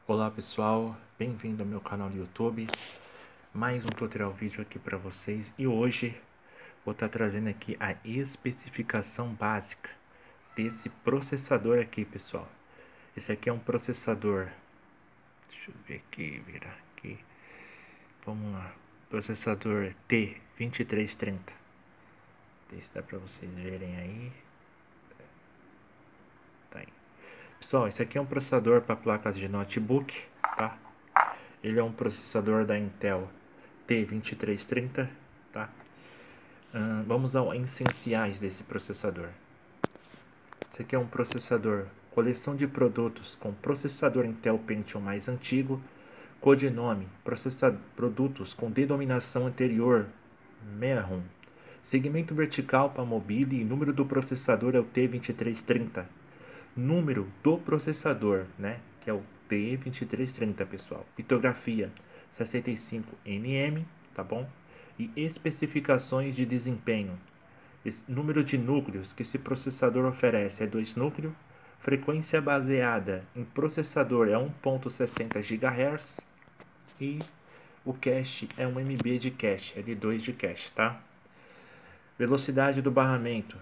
Olá pessoal, bem-vindo ao meu canal do YouTube. Mais um tutorial vídeo aqui para vocês e hoje vou estar trazendo aqui a especificação básica desse processador aqui, pessoal. Esse aqui é um processador, deixa eu ver aqui, virar aqui, vamos lá, processador T2330. Não sei se dá para vocês verem aí. Tá aí. Pessoal, esse aqui é um processador para placas de notebook, tá? Ele é um processador da Intel T2330, tá? Vamos aos essenciais desse processador. Esse aqui é um processador, coleção de produtos com processador Intel Pentium mais antigo, codinome, produtos com denominação anterior, MERROM, segmento vertical para mobile e número do processador é o T2330. Número do processador, né, que é o T2330, pessoal. Litografia 65nm, tá bom? E especificações de desempenho. Número de núcleos que esse processador oferece é 2 núcleos. Frequência baseada em processador é 1.60 GHz. E o cache é 1 MB de cache, L2 de cache, tá? Velocidade do barramento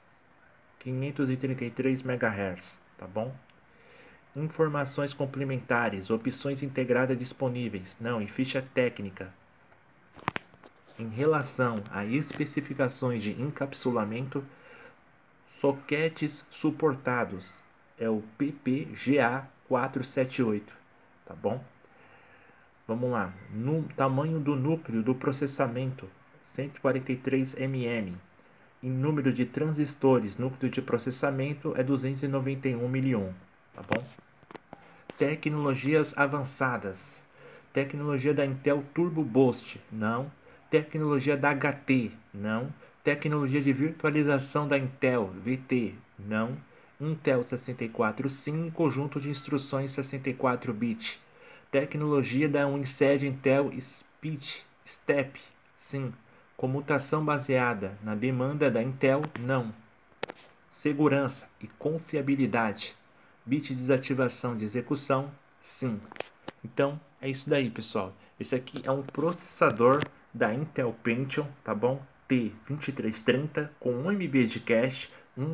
533 MHz, tá bom? Informações complementares, opções integradas disponíveis. Não, em ficha técnica. Em relação a especificações de encapsulamento, soquetes suportados. É o PPGA478, tá bom? Vamos lá. No tamanho do núcleo do processamento, 143 mm. Em número de transistores, núcleo de processamento é 291 milhões, tá bom? Tecnologias avançadas. Tecnologia da Intel Turbo Boost, não. Tecnologia da HT, não. Tecnologia de virtualização da Intel, VT, não. Intel 64 Sim, conjunto de instruções 64 bit. Tecnologia da Winsed Intel Step, sim. Comutação baseada na demanda da Intel, não. Segurança e confiabilidade. Bit de desativação de execução, sim. Então, é isso daí, pessoal. Esse aqui é um processador da Intel Pentium, tá bom? T2330 com 1 MB de cache,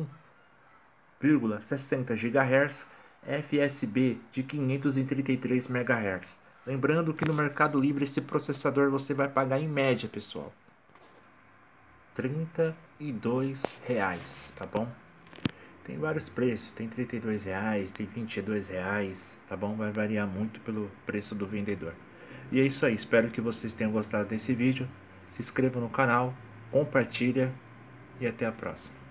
1,60 GHz, FSB de 533 MHz. Lembrando que no Mercado Livre esse processador você vai pagar em média, pessoal, R$32, tá bom? Tem vários preços, tem R$32, tem R$22, tá bom? Vai variar muito pelo preço do vendedor. E é isso aí, espero que vocês tenham gostado desse vídeo. Se inscreva no canal, compartilha e até a próxima.